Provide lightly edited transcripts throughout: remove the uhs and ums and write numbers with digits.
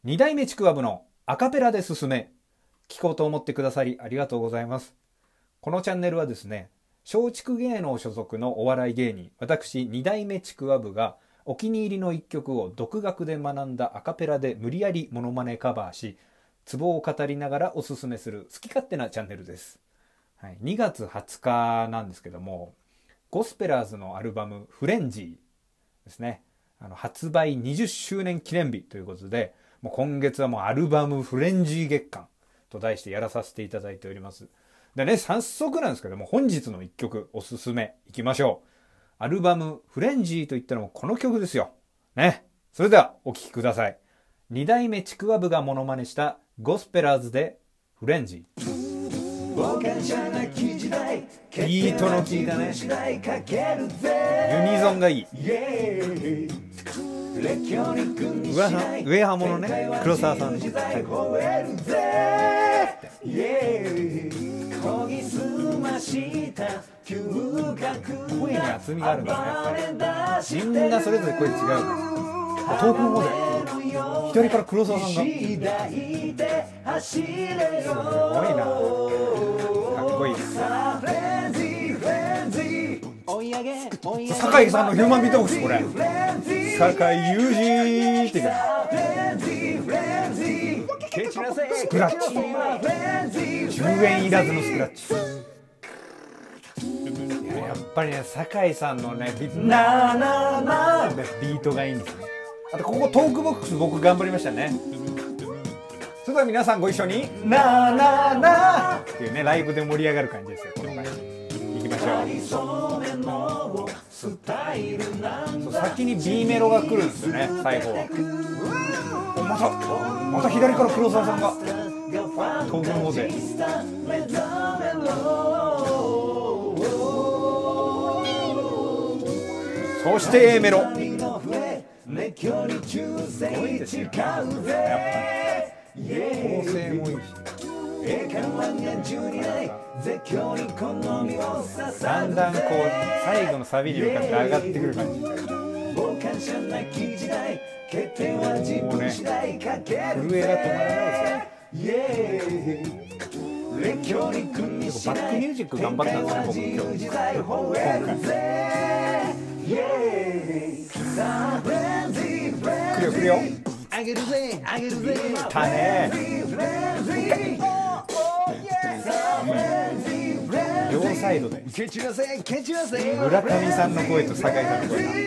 二代目ちくわぶのアカペラで進め、聞こうと思ってくださりありがとうございます。このチャンネルはですね、松竹芸能所属のお笑い芸人、私二代目ちくわぶがお気に入りの一曲を独学で学んだアカペラで無理やりモノマネカバーし、ツボを語りながらおすすめする好き勝手なチャンネルです。はい、2月20日なんですけども、ゴスペラーズのアルバムフレンジーですね、発売20周年記念日ということで、もう今月はもうアルバムフレンジー月間と題してやらさせていただいております。でね、早速なんですけども、本日の一曲おすすめいきましょう。アルバムフレンジーといったらもうこの曲ですよ。ね。それではお聴きください。二代目ちくわぶがモノマネしたゴスペラーズでフレンジー。ビートの効いたね、ユニゾンがいい。上ハモのね、黒沢さんの声に厚みがあるんだね。みんなそれぞれ声違う。遠くの方で左から黒沢さんがすごいな、かっこいい。酒井さんのヒューマンビートボックス、これ酒井雄二ってスクラッチ、10円いらずのスクラッチ。やっぱりね、酒井さんのねビートがいいんですね。あとここトークボックス僕頑張りましたね。それでは皆さんご一緒になーなーなーっていうね、ライブで盛り上がる感じですよ。この感じいきましょう。そう、先に B メロが来るんですよね、最後は。また左から黒沢さんが遠くの方で。そして A メロ、すごいですよね。やっぱ構成もいいし、だんだんこう最後のサビに向かって上がってくる感じ。もうね、震えが止まらないですよ。結構バックミュージック頑張ったんですね、僕今回。来るよ来るよ、来たね。両サイドで村上さんの声と酒井さんの声が。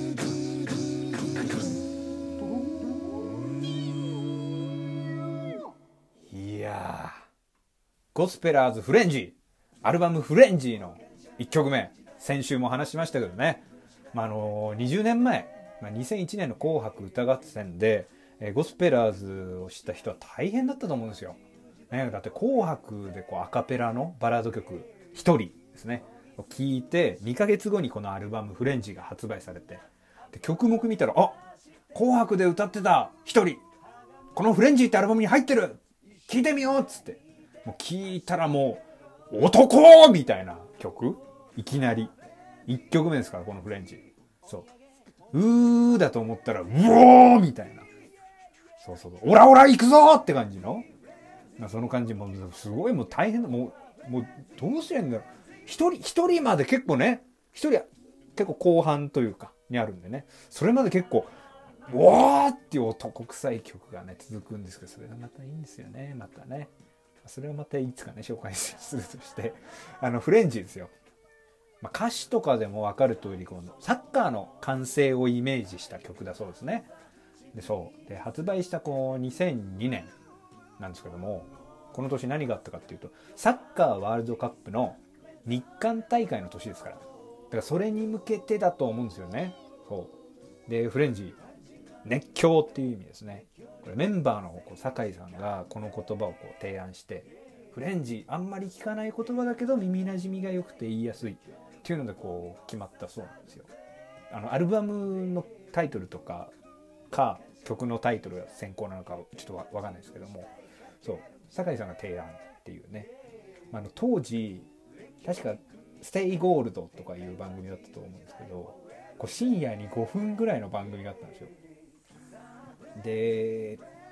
いやー、ゴスペラーズフレンジー、アルバムフレンジーの1曲目、先週も話しましたけどね、20年前、2001年の紅白歌合戦でゴスペラーズを知った人は大変だったと思うんですよ、ね。だって紅白でこうアカペラのバラード曲1人ですね聴いて、2ヶ月後にこのアルバムフレンジが発売されて、で曲目見たら、あ、紅白で歌ってた1人このフレンジってアルバムに入ってる、聴いてみようっつって、もう聴いたらもう男みたいな曲、いきなり1曲目ですから、このフレンジ。そうーだと思ったら、うおーみたいな。そう、オラオラ行くぞって感じの。その感じもすごいもう大変だ。もうどうしてんだろう。一人まで結構ね、一人は結構後半というかにあるんでね。それまで結構、うわーっていう男臭い曲がね、続くんですけど、それがまたいいんですよね、またね。それはまたいつかね、紹介するとして、フレンジですよ。歌詞とかでも分かる通り、このサッカーの完成をイメージした曲だそうですね。で発売した2002年なんですけども、この年何があったかっていうと、サッカーワールドカップの日韓大会の年ですから、だからそれに向けてだと思うんですよね。でフレンジ、熱狂っていう意味ですね。これメンバーの酒井さんがこの言葉を提案して、フレンジ、あんまり聞かない言葉だけど耳なじみが良くて言いやすいっていうので決まったそうなんですよ。アルバムのタイトルとか曲のタイトルが先行なのかちょっと分かんないですけども、酒井さんが提案っていうね、当時確かステイゴールドとかいう番組だったと思うんですけど、深夜に5分ぐらいの番組があったんですよ。で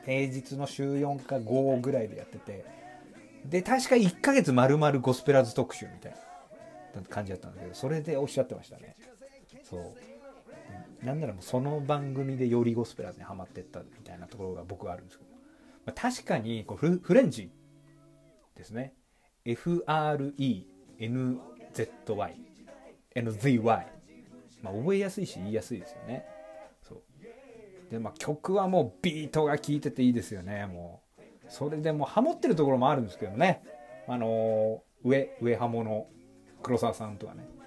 平日の週4か5ぐらいでやってて、で確か1ヶ月丸々ゴスペラーズ特集みたいな感じだったんだけど、それでおっしゃってましたね。そうなんならもうその番組でよりゴスペラーズにハマってったみたいなところが僕はあるんですけど、まあ、確かにこうフレンジですね。FRENZY NZY、まあ、覚えやすいし言いやすいですよね。そうで、まあ、曲はもうビートが効いてていいですよね。もうそれでもうハモってるところもあるんですけどね。上ハモの黒沢さんとかね、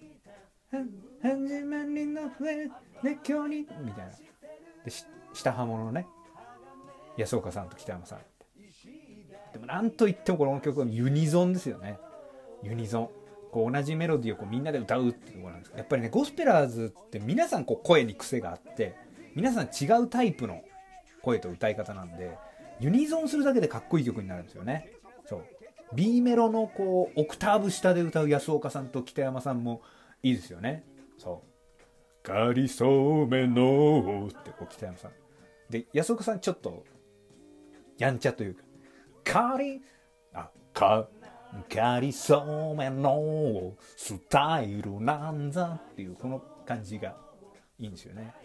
始まりの上熱狂にみたいなで、下ハモのね安岡さんと北山さん。でもなんといってもこの曲はユニゾンですよね。ユニゾン、こう同じメロディーをこうみんなで歌うっていうところなんですけど、やっぱりねゴスペラーズって皆さんこう声に癖があって、皆さん違うタイプの声と歌い方なんで、ユニゾンするだけでかっこいい曲になるんですよね。そう B メロのこうオクターブ下で歌う安岡さんと北山さんもいいですよね。そうかりそめのってこう北山さんで、安岡さんちょっとやんちゃというか、かりそめのスタイルなんだっていうこの感じがいいんですよね。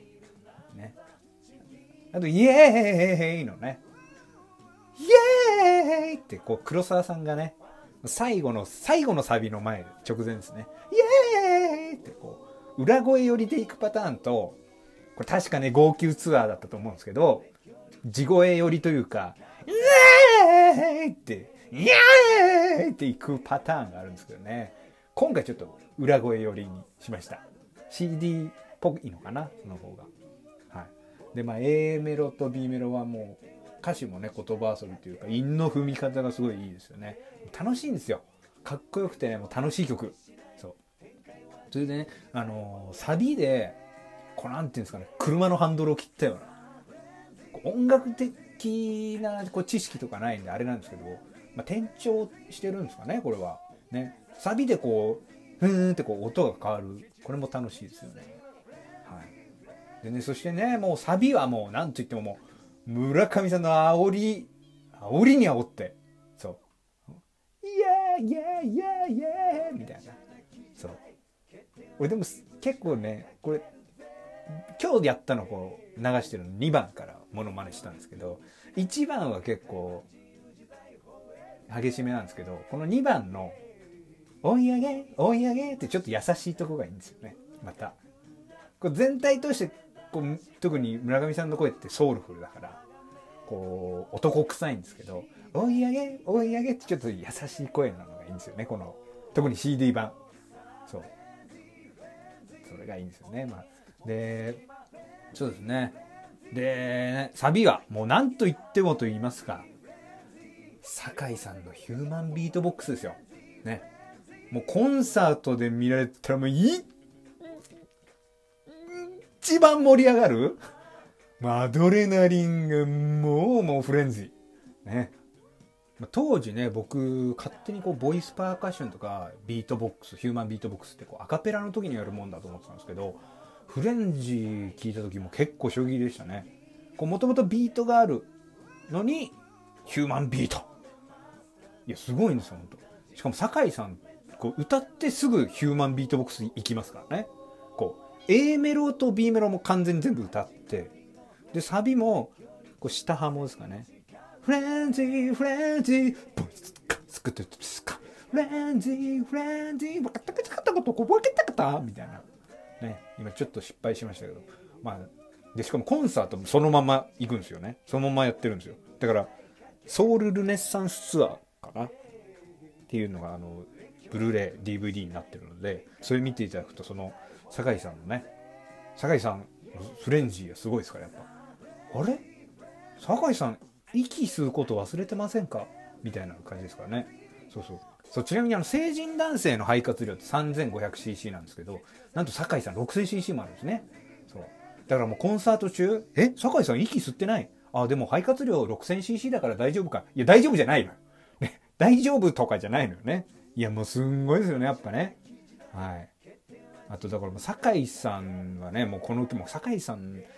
あとイエーイのね、イエーイってこう黒沢さんがね、最後のサビの前直前ですね、イエーイってこう裏声寄りでいくパターンと、これ確かね号泣ツアーだったと思うんですけど、地声寄りというかイエーイってイエーイっていくパターンがあるんですけどね、今回ちょっと裏声寄りにしました。 CD っぽいのかな、その方が。はい。でまあ A メロと B メロはもう歌詞もね言葉遊びというか韻の踏み方がすごいいいですよね。楽しいんですよ、かっこよくてね、もう楽しい曲。そうそれでね、サビでこうなんていうんですかね、車のハンドルを切ったような音楽的なこう知識とかないんであれなんですけど、まあ、転調してるんですかね、これはね。サビでこうふーんってこう音が変わる、これも楽しいですよね。はい。でね、そしてね、もうサビはもうなんといってももう村上さんの煽りに煽って、そうイエーイエーイエーイエーイみたいな。そう俺でも結構ね、これ今日やったのこう流してるの2番からモノマネしたんですけど、1番は結構激しめなんですけど、この2番の追い上げ追い上げってちょっと優しいとこがいいんですよね。またこう全体としてこう特に村上さんの声ってソウルフルだからこう男臭いんですけど、追い上げ追い上げってちょっと優しい声なのがいいんですよね、この特に CD 版。そうそれがいいんですよね。まあでそうですね。でサビはもう何と言ってもと言いますか、酒井さんのヒューマンビートボックスですよね。もうコンサートで見られたらもう一番盛り上がる、アドレナリンがもうフレンズね。当時ね、僕勝手にこうボイスパーカッションとかビートボックス、ヒューマンビートボックスってこうアカペラの時にやるもんだと思ってたんですけど、フレンジ聞いた時も結構衝撃でしたね。もともとビートがあるのにヒューマンビート、いやすごいんですよ本当。しかも酒井さんこう歌ってすぐヒューマンビートボックス行きますからね。こう A メロと B メロも完全に全部歌って、でサビもこう下ハモですかね。フレンジーフレンジーボイスカスクトゥスカフレンジーフレンジーワカタカタカタカタコボケタカタみたいなね。今ちょっと失敗しましたけど、まあでしかもコンサートもそのまま行くんですよね。そのままやってるんですよ。だからソウルルネッサンスツアーかなっていうのがブルーレイ DVD になってるので、それ見ていただくと、その酒井さんのね、酒井さんフレンジーがすごいですから、やっぱあれ酒井さん息吸うこと忘れてませんかみたいな感じですからね。そうちなみに成人男性の肺活量って 3500cc なんですけど、なんと酒井さん 6000cc もあるんですね。そうだからもうコンサート中酒井さん息吸ってない、でも肺活量 6000cc だから大丈夫か、いや大丈夫じゃないのよ、ね、大丈夫とかじゃないのよね。いやもうすんごいですよねやっぱね。はい。あとだからもう酒井さんはね、もうこのもう酒井さん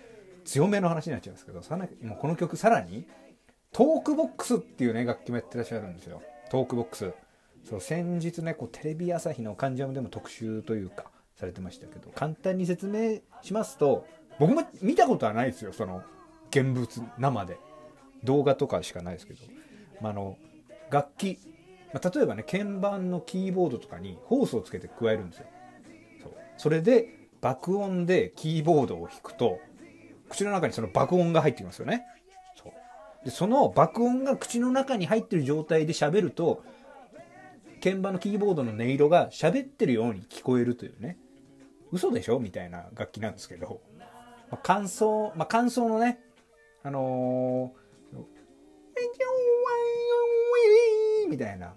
強めの話になっちゃうんですけど、もうこの曲さらにトークボックスっていうね楽器もやってらっしゃるんですよ。トークボックス、そう先日ねこうテレビ朝日の関ジャムでも特集というかされてましたけど、簡単に説明しますと、僕も見たことはないですよ、その現物生で、動画とかしかないですけど、楽器、例えばね鍵盤のキーボードとかにホースをつけて加えるんですよ。それで爆音でキーボードを弾くと口の中にその爆音が入ってきますよね。その爆音が口の中に入ってる状態で喋ると、鍵盤のキーボードの音色が喋ってるように聞こえるというね、嘘でしょみたいな楽器なんですけど、感想のね、みたいな、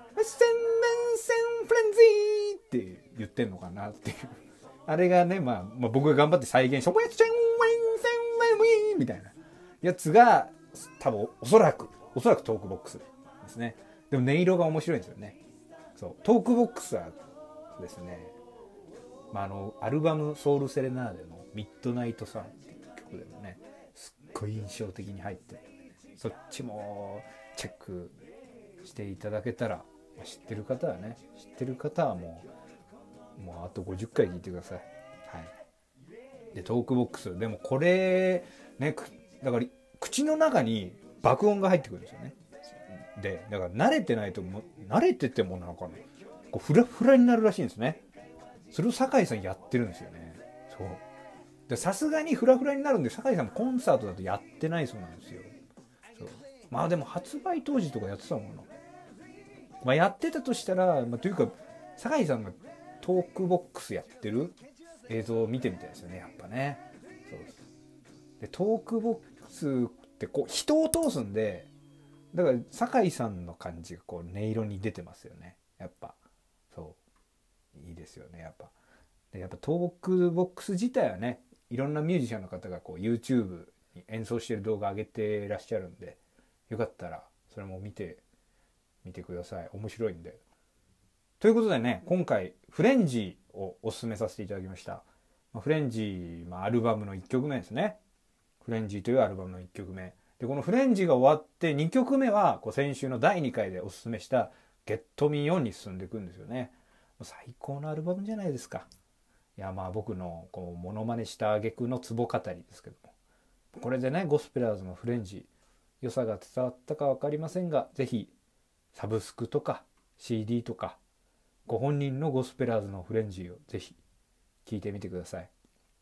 フレンズって言ってんのかなっていう、あれがね、僕が頑張って再現して、みたいなやつが多分おそらくトークボックスですね。でも音色が面白いんですよね。そうトークボックスはですね、アルバムソウルセレナーデのミッドナイトサンっていう曲でもねすっごい印象的に入ってる、そっちもチェックしていただけたら、知ってる方はもうあと50回聞いてください。はい。でトークボックスでもこれね、だから口の中に爆音が入ってくるんですよね。でだから慣れててもなのかな、こうフラフラになるらしいんですね。それを酒井さんやってるんですよね。そうでさすがにフラフラになるんで、酒井さんもコンサートだとやってないそうなんですよ。そうでも発売当時とかやってたもんな。やってたとしたら、というか酒井さんがトークボックスやってる映像を見てみたいですよね、やっぱね。そうでトークボックスってこう人を通すんで、だから酒井さんの感じがこう音色に出てますよね、やっぱ。そういいですよね、やっぱ。でやっぱトークボックス自体はね、いろんなミュージシャンの方がこう YouTube に演奏してる動画上げてらっしゃるんで、よかったらそれも見てみてください。面白いんで。ということでね、今回フレンジをおすすめさせていただきました。フレンジ、アルバムの1曲目ですね。フレンジというアルバムの1曲目で、このフレンジが終わって2曲目は先週の第2回でおすすめしたゲットミーオンに進んでいくんですよね。最高のアルバムじゃないですか。いや僕のこうモノマネした挙句のツボ語りですけども、これでねゴスペラーズのフレンジ良さが伝わったか分かりませんが、ぜひサブスクとか CD とかご本人のゴスペラーズのフレンジをぜひ聴いてみてください。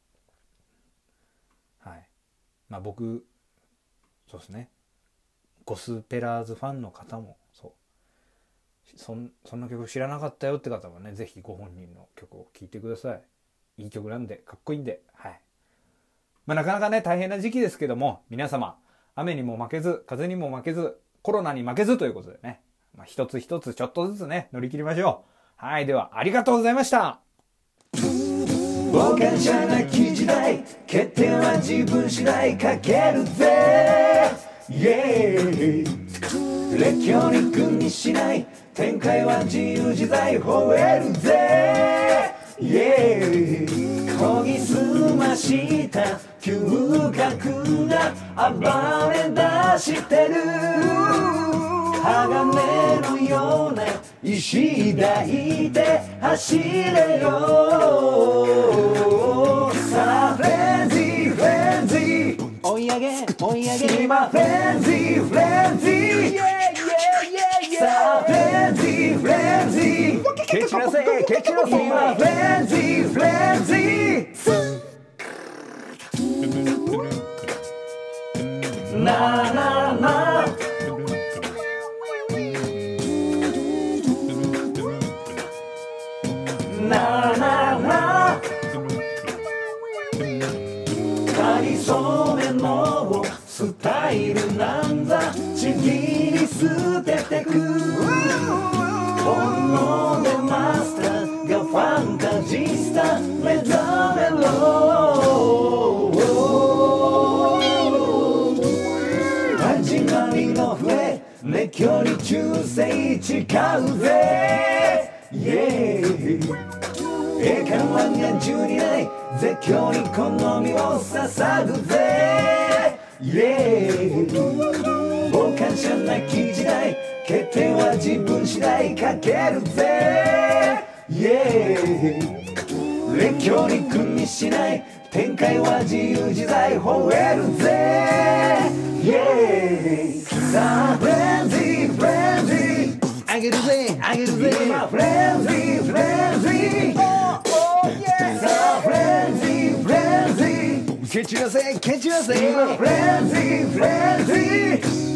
はい。僕そうですね、ゴスペラーズファンの方もそんな曲知らなかったよって方はね、ぜひご本人の曲を聴いてください。いい曲なんで、かっこいいんで。はい。なかなかね大変な時期ですけども、皆様雨にも負けず風にも負けずコロナに負けずということでね、一つ一つちょっとずつね乗り切りましょう。はい。ではありがとうございました。 傍観者なき時代、決定は自分次第かけるぜ、列強に君にしない、展開は自由自在吠えるぜ、研ぎ澄ました嗅覚が暴れ出してる、鋼のような石抱いて走れよ、さあフレンズィフレンズィ追い上げ今フレンズィフレンズィさあフレンズィフレンズィ蹴散らせ今フレンズィフレンズィななななななかりそめのスタイルなんざちぎり捨ててく、本能でマスターがファンタジスタ目覚めろ、始まりの笛熱狂に忠誠誓うぜ、 栄冠は12代絶叫に好みを捧ぐぜ、傍観者なき時代決定は自分次第かけるぜ、列強に君にしない展開は自由自在吠えるぜ、さあフレンズィフレンズィあげるぜあげるぜ今フレンズィフレンズィさあフレンズィフレンズィ蹴散らせ蹴散らせ今フレンズィフレンズィ